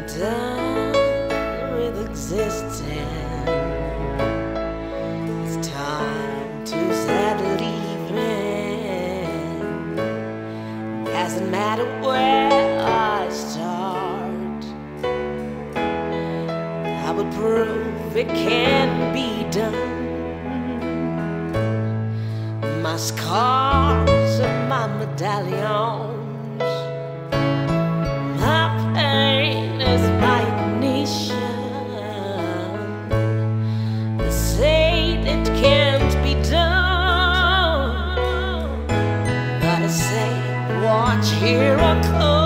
done with existing. It's time to start leaving. Doesn't matter where I start, I will prove it can be done. My scars are my medallions. My pain is my ignition. They say it can't be done, but I say, watch, here I come.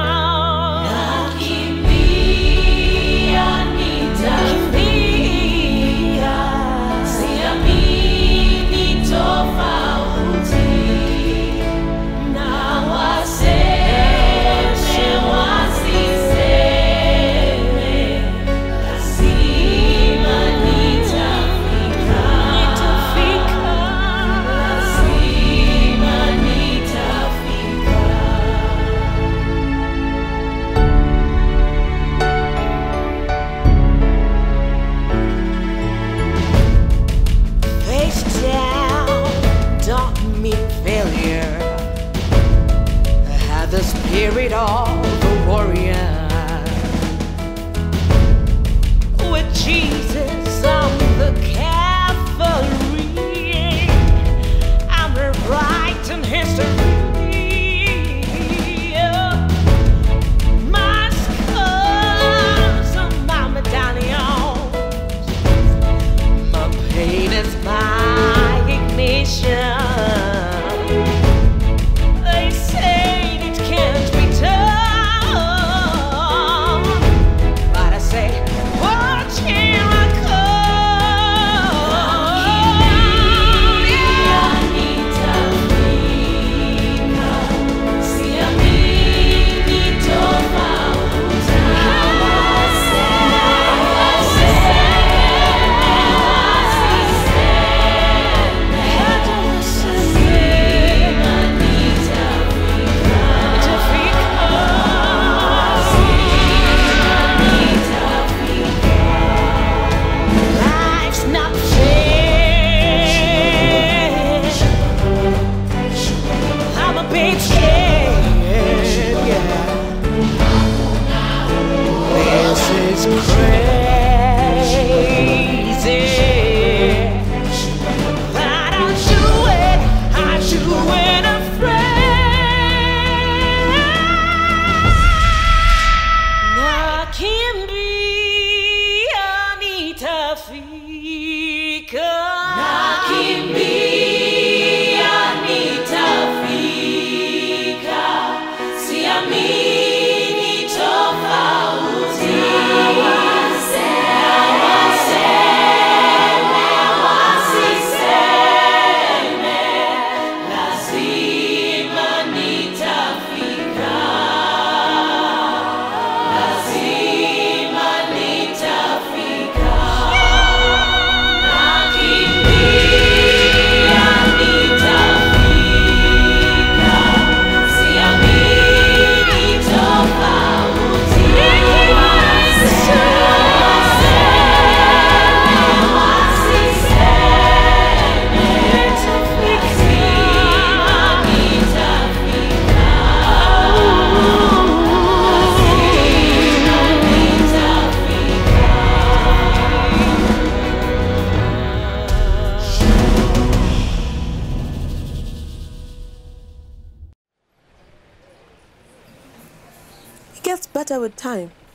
The spirit of a warrior. With Jesus on the cavalry, I'm rewriting history. My scars are my medallions. My pain is my ignition. It gets better with time.